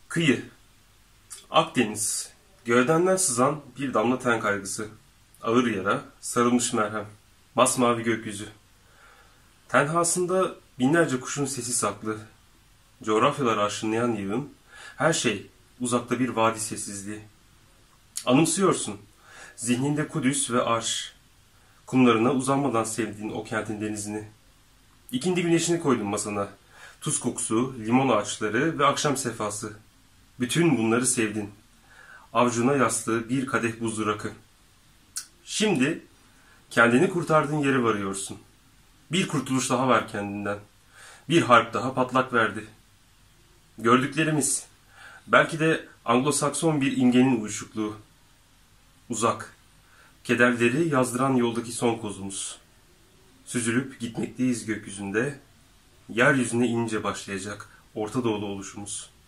Kıyı, Akdeniz, gövdenden sızan bir damla ten kaygısı, ağır yara, sarılmış merhem, masmavi gökyüzü. Tenhasında binlerce kuşun sesi saklı, coğrafyalar aşınlayan yığın, her şey uzakta bir vadi sessizliği. Anımsıyorsun, zihninde Kudüs ve Arş, kumlarına uzanmadan sevdiğin o kentin denizini. İkindi güneşini koydun masana, tuz kokusu, limon ağaçları ve akşam sefası. Bütün bunları sevdin. Avcuna yastığı bir kadeh buzlu rakı. Şimdi kendini kurtardığın yere varıyorsun. Bir kurtuluş daha var kendinden. Bir harp daha patlak verdi. Gördüklerimiz, belki de Anglo-Sakson bir imgenin uyuşukluğu. Uzak, kederleri yazdıran yoldaki son kozumuz. Süzülüp gitmekteyiz gökyüzünde, yeryüzüne inince başlayacak Orta Doğulu oluşumuz.